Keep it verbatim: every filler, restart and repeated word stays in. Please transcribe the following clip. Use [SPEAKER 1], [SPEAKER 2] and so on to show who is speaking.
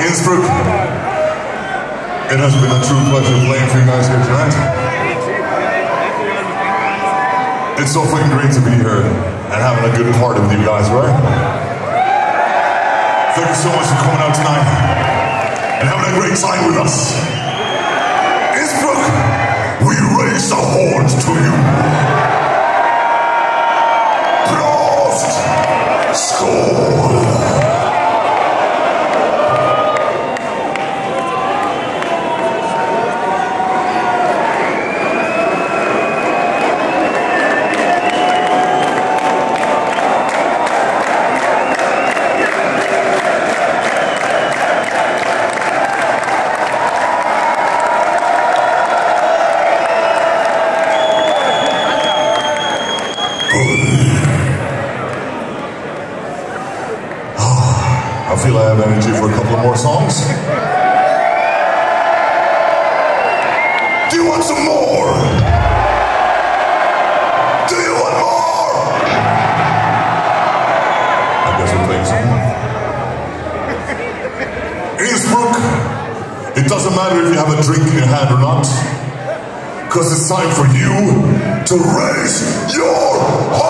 [SPEAKER 1] Innsbruck, it has been a true pleasure playing for you guys here tonight. It's so fucking great to be here and having a good party with you guys, right? Thank you so much for coming out tonight and having a great time with us. Innsbruck, we raise the horns to you. Prost! Skål! I feel I have energy for a couple of more songs. Do you want some more? Do you want more? I guess we're playing some more. Innsbruck, it doesn't matter if you have a drink in your hand or not, because it's time for you to raise your